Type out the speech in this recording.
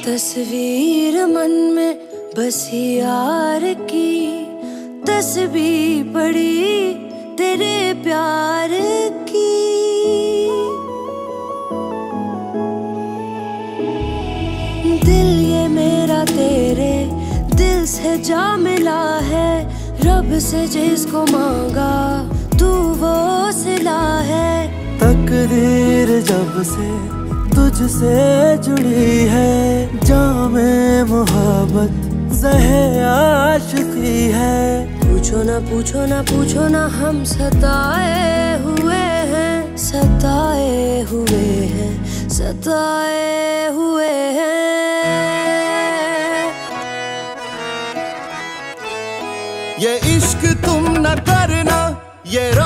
तस्वीर मन में बसी यार की, तस्वीर पड़ी तेरे प्यार की। दिल ये मेरा तेरे दिल से जा मिला है, रब से जिसको मांगा तू वो सिला है। तकदीर जब से तुझसे जुड़ी है, जामे मोहब्बत ज़हे आशिकी है। पूछो ना पूछो ना पूछो ना, हम सताए हुए हैं, सताए हुए हैं, सताए हुए हैं। ये इश्क तुम न करना, ये